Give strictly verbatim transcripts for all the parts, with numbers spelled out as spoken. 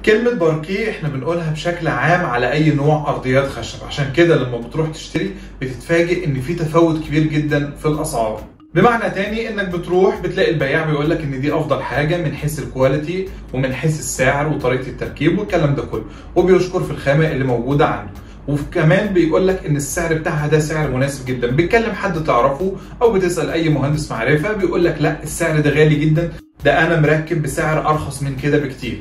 كلمة باركيه احنا بنقولها بشكل عام على اي نوع ارضيات خشب، عشان كده لما بتروح تشتري بتتفاجئ ان في تفاوت كبير جدا في الاسعار. بمعنى تاني انك بتروح بتلاقي البياع بيقول لك ان دي افضل حاجه من حيث الكواليتي ومن حيث السعر وطريقه التركيب والكلام ده كله، وبيشكر في الخامه اللي موجوده عنده، وكمان بيقول لك ان السعر بتاعها ده سعر مناسب جدا. بتكلم حد تعرفه او بتسال اي مهندس معرفه بيقول لك لا السعر ده غالي جدا، ده انا مركب بسعر ارخص من كده بكتير.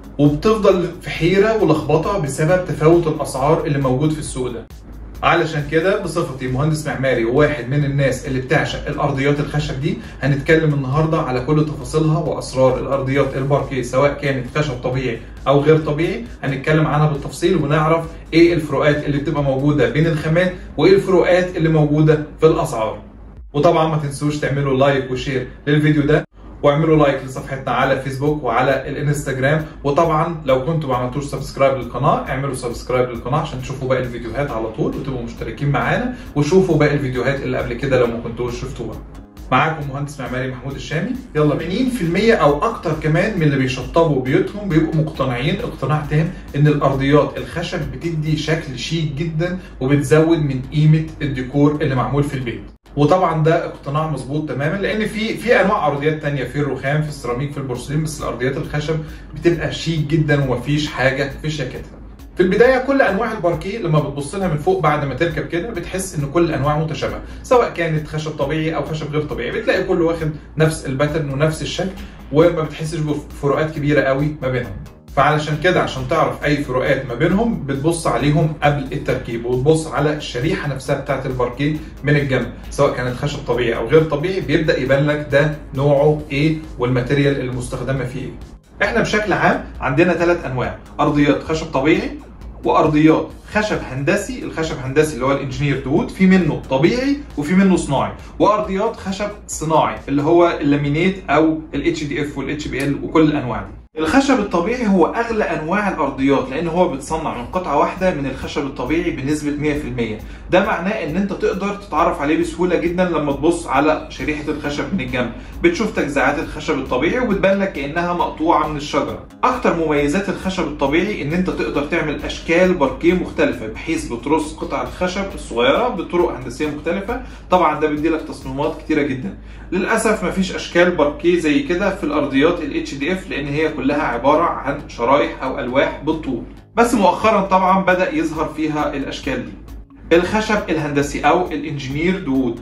وبتفضل في حيره ولخبطه بسبب تفاوت الاسعار اللي موجود في السوق ده. علشان كده بصفتي مهندس معماري وواحد من الناس اللي بتعشق الارضيات الخشب دي، هنتكلم النهارده على كل تفاصيلها واسرار الارضيات الباركيه سواء كانت خشب طبيعي او غير طبيعي. هنتكلم عنها بالتفصيل ونعرف ايه الفروقات اللي بتبقى موجوده بين الخامات وايه الفروقات اللي موجوده في الاسعار. وطبعا ما تنسوش تعملوا لايك وشير للفيديو ده، واعملوا لايك لصفحتنا على فيسبوك وعلى الانستجرام، وطبعا لو كنتوا ما عملتوش سبسكرايب للقناه اعملوا سبسكرايب للقناه عشان تشوفوا باقي الفيديوهات على طول وتبقوا مشتركين معانا وشوفوا باقي الفيديوهات اللي قبل كده لو ما كنتوش شفتوها. معاكم مهندس معماري محمود الشامي. يلا ثمانين في المية او اكتر كمان من اللي بيشطبوا بيوتهم بيبقوا مقتنعين اقتناع تام ان الارضيات الخشب بتدي شكل شيك جدا وبتزود من قيمه الديكور اللي معمول في البيت. وطبعا ده اقتناع مظبوط تماما، لان في في انواع ارضيات ثانيه، في الرخام، في السيراميك، في البورسلين، بس الارضيات الخشب بتبقى شيك جدا ومفيش حاجه في شياكتها. في البدايه كل انواع الباركيه لما بتبص لها من فوق بعد ما تركب كده بتحس ان كل الانواع متشابهه، سواء كانت خشب طبيعي او خشب غير طبيعي، بتلاقي كله واخد نفس الباترن ونفس الشكل وما بتحسش بفروقات كبيره قوي ما بينهم. فعلشان كده عشان تعرف اي فروقات ما بينهم بتبص عليهم قبل التركيب، وتبص على الشريحه نفسها بتاعت الباركيه من الجنب، سواء كانت خشب طبيعي او غير طبيعي بيبدا يبان لك ده نوعه ايه والماتيريال المستخدمه فيه ايه. احنا بشكل عام عندنا ثلاث انواع: ارضيات خشب طبيعي، وارضيات خشب هندسي. الخشب هندسي اللي هو الانجينير دود، في منه طبيعي وفي منه صناعي، وارضيات خشب صناعي اللي هو اللامينيت او الاتش دي اف والاتش بي ال وكل الانواع دي. الخشب الطبيعي هو اغلى انواع الارضيات لان هو بيتصنع من قطعه واحده من الخشب الطبيعي بنسبه مية في المية. ده معناه ان انت تقدر تتعرف عليه بسهوله جدا لما تبص على شريحه الخشب من الجنب، بتشوف تجزيعات الخشب الطبيعي وبتبان لك كانها مقطوعه من الشجره. اكتر مميزات الخشب الطبيعي ان انت تقدر تعمل اشكال باركيه مختلفه، بحيث بترص قطع الخشب الصغيره بطرق هندسيه مختلفه. طبعا ده بيدي لك تصميمات كتيره جدا. للاسف مفيش اشكال باركيه زي كده في الارضيات الاتش دي اف لان هي كلها عباره عن شرايح او الواح بالطول، بس مؤخرا طبعا بدا يظهر فيها الاشكال دي. الخشب الهندسي او الانجينير دود،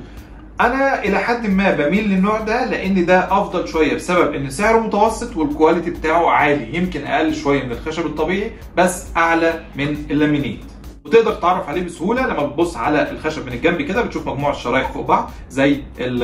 انا الى حد ما بميل للنوع ده لان ده افضل شويه بسبب ان سعره متوسط والكواليتي بتاعه عالي، يمكن اقل شويه من الخشب الطبيعي بس اعلى من اللامينيت، وتقدر تتعرف عليه بسهوله لما بتبص على الخشب من الجنب كده بتشوف مجموعه شرايح فوق بعض زي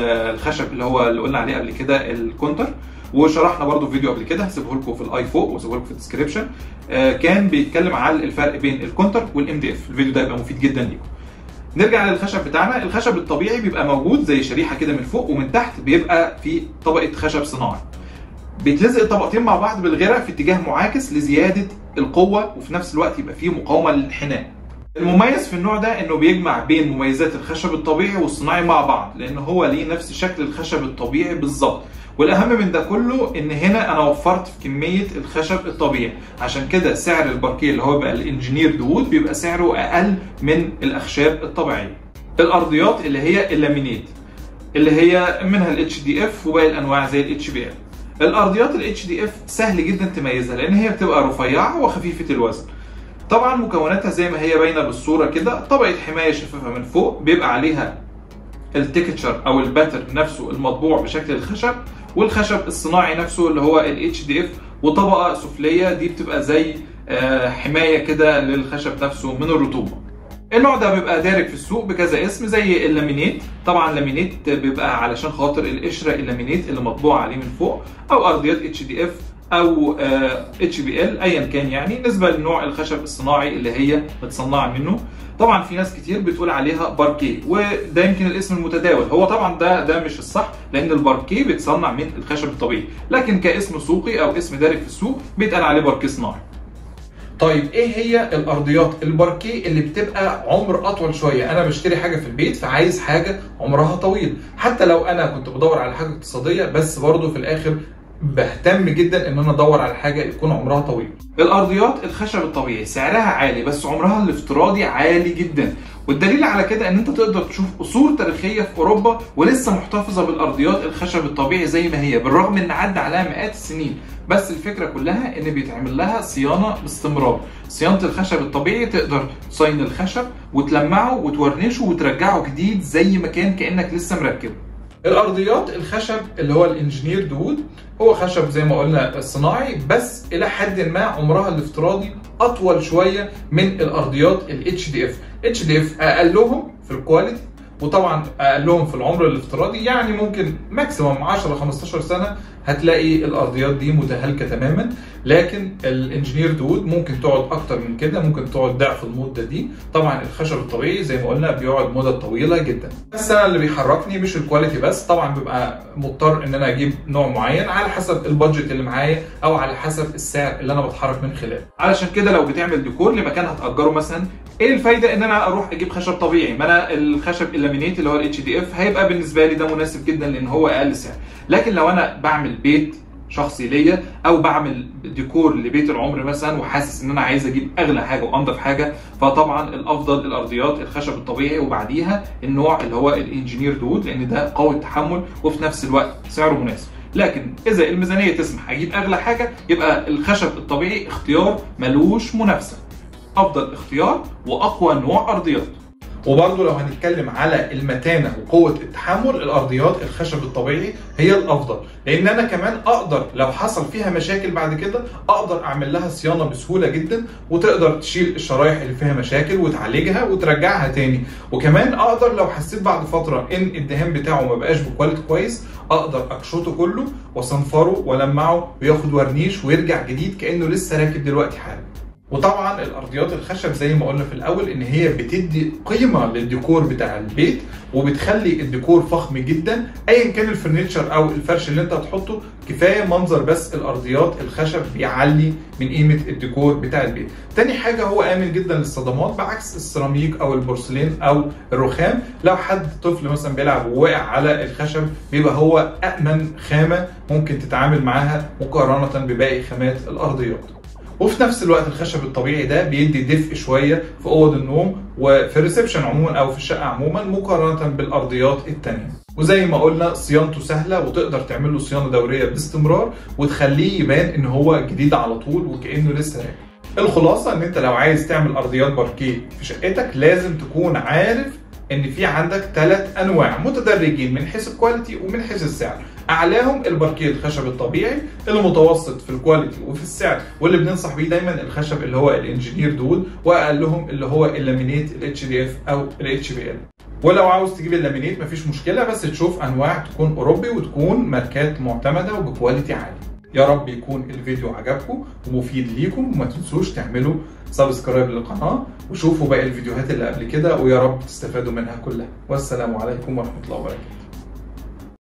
الخشب اللي هو اللي قلنا عليه قبل كده الكونتر، وشرحنا برضو فيديو قبل كده هسيبه لكم في الاي فوق وهسيبه لكم في الديسكربشن، آه كان بيتكلم على الفرق بين الكونتر والام دي اف. الفيديو ده يبقى مفيد جدا ليكم. نرجع للخشب بتاعنا. الخشب الطبيعي بيبقى موجود زي شريحه كده من فوق، ومن تحت بيبقى في طبقه خشب صناعي، بيتلزق الطبقتين مع بعض بالغيره في اتجاه معاكس لزياده القوه وفي نفس الوقت يبقى فيه مقاومه للانحناء. المميز في النوع ده انه بيجمع بين مميزات الخشب الطبيعي والصناعي مع بعض، لان هو ليه نفس شكل الخشب الطبيعي بالظبط. والاهم من ده كله ان هنا انا وفرت في كميه الخشب الطبيعي، عشان كده سعر الباركيه اللي هو بقى الانجينير دود بيبقى سعره اقل من الاخشاب الطبيعيه. الارضيات اللي هي اللامينيت اللي هي منها الاتش دي اف وباقي الانواع زي الاتش بي ال. الارضيات الاتش دي اف سهل جدا تميزها لان هي بتبقى رفيعه وخفيفه الوزن. طبعا مكوناتها زي ما هي باينه بالصوره كده، طبقه حمايه شفافه من فوق بيبقى عليها التكتشر او الباتر نفسه المطبوع بشكل الخشب، والخشب الصناعي نفسه اللي هو الاتش دي اف، وطبقه سفليه دي بتبقى زي حمايه كده للخشب نفسه من الرطوبه. النوع ده بيبقى دارج في السوق بكذا اسم زي اللامينيت. طبعا اللامينيت بيبقى علشان خاطر القشره اللامينيت اللي مطبوع عليه من فوق، او ارضيات اتش دي اف او اتش بي ال ايا كان، يعني نسبه لنوع الخشب الصناعي اللي هي متصنعه منه. طبعا في ناس كتير بتقول عليها باركيه، وده يمكن الاسم المتداول. هو طبعا ده ده مش الصح لان الباركيه بيتصنع من الخشب الطبيعي، لكن كاسم سوقي او اسم دارج في السوق بيتقال عليه باركيه صناعي. طيب ايه هي الارضيات الباركيه اللي بتبقى عمر اطول شويه؟ انا بشتري حاجه في البيت فعايز حاجه عمرها طويل، حتى لو انا كنت بدور على حاجه اقتصاديه بس برضه في الاخر بهتم جدا ان انا ادور على حاجه يكون عمرها طويل. الارضيات الخشب الطبيعي سعرها عالي بس عمرها الافتراضي عالي جدا، والدليل على كده ان انت تقدر تشوف قصور تاريخيه في اوروبا ولسه محتفظه بالارضيات الخشب الطبيعي زي ما هي، بالرغم ان عدى عليها مئات السنين. بس الفكره كلها ان بيتعمل لها صيانه باستمرار. صيانه الخشب الطبيعي تقدر تصين الخشب وتلمعه وتورنشه وترجعه جديد زي ما كان كانك لسه مركبه. الارضيات الخشب اللي هو الانجينير دود هو خشب زي ما قلنا صناعي، بس الى حد ما عمرها الافتراضي اطول شويه من الارضيات الاتش دي اف. اتش دي اف اقلهم في الكواليتي وطبعا اقلهم في العمر الافتراضي، يعني ممكن ماكسيموم عشرة خمستاشر سنه هتلاقي الارضيات دي متهالكه تماما. لكن الانجينير دود ممكن تقعد اكتر من كده، ممكن تقعد ضعف المده دي. طبعا الخشب الطبيعي زي ما قلنا بيقعد مده طويله جدا، بس انا اللي بيحركني مش الكواليتي بس، طبعا ببقى مضطر ان انا اجيب نوع معين على حسب البادجت اللي معايا او على حسب السعر اللي انا بتحرك من خلاله. علشان كده لو بتعمل ديكور لمكان هتاجره مثلا، ايه الفايده ان انا اروح اجيب خشب طبيعي؟ ما انا الخشب اللامينيت اللي هو الاتش دي اف هيبقى بالنسبه لي ده مناسب جدا لان هو اقل سعر. لكن لو انا بعمل بيت شخصي ليا او بعمل ديكور لبيت العمر مثلا وحاسس ان انا عايز اجيب اغلى حاجه وانضف حاجه، فطبعا الافضل الارضيات الخشب الطبيعي وبعديها النوع اللي هو الانجينير دود، لان ده قوي التحمل وفي نفس الوقت سعره مناسب. لكن اذا الميزانيه تسمح اجيب اغلى حاجه، يبقى الخشب الطبيعي اختيار ملوش منافسه، افضل اختيار واقوى نوع ارضيات. وبرضه لو هنتكلم على المتانه وقوه التحمل، الارضيات الخشب الطبيعي هي الافضل، لان انا كمان اقدر لو حصل فيها مشاكل بعد كده اقدر اعمل لها صيانه بسهوله جدا، وتقدر تشيل الشرايح اللي فيها مشاكل وتعالجها وترجعها تاني. وكمان اقدر لو حسيت بعد فتره ان الدهان بتاعه ما بقاش بكواليتي كويس، اقدر اكشطه كله واصنفره والمعه وياخد ورنيش ويرجع جديد كانه لسه راكب دلوقتي حالا. وطبعا الارضيات الخشب زي ما قلنا في الاول ان هي بتدي قيمه للديكور بتاع البيت وبتخلي الديكور فخم جدا، ايا كان الفرنتشر او الفرش اللي انت هتحطه. كفايه منظر بس الارضيات الخشب بيعلي من قيمه الديكور بتاع البيت. تاني حاجه هو امن جدا للصدمات بعكس السيراميك او البورسلين او الرخام. لو حد طفل مثلا بيلعب ووقع على الخشب بيبقى هو امن خامه ممكن تتعامل معاها مقارنه بباقي خامات الارضيات. وفي نفس الوقت الخشب الطبيعي ده بيدي دفء شويه في اوض النوم وفي الريسبشن عموما او في الشقه عموما مقارنه بالارضيات الثانيه. وزي ما قلنا صيانته سهله وتقدر تعمل له صيانه دوريه باستمرار وتخليه يبان ان هو جديد على طول وكانه لسه راجع. الخلاصه ان انت لو عايز تعمل ارضيات باركيه في شقتك لازم تكون عارف ان في عندك ثلاث انواع متدرجين من حيث الكواليتي ومن حيث السعر. اعلاهم الباركيه الخشب الطبيعي، المتوسط في الكواليتي وفي السعر واللي بننصح بيه دايما الخشب اللي هو الانجينير دود، واقلهم اللي هو اللامينيت الاتش دي اف او الاتش بي ال. ولو عاوز تجيب اللامينيت مفيش مشكله، بس تشوف انواع تكون اوروبي وتكون ماركات معتمده وبكواليتي عالي. يا رب يكون الفيديو عجبكم ومفيد ليكم، وما تنسوش تعملوا سبسكرايب للقناه وشوفوا باقي الفيديوهات اللي قبل كده، ويا رب تستفادوا منها كلها. والسلام عليكم ورحمه الله وبركاته.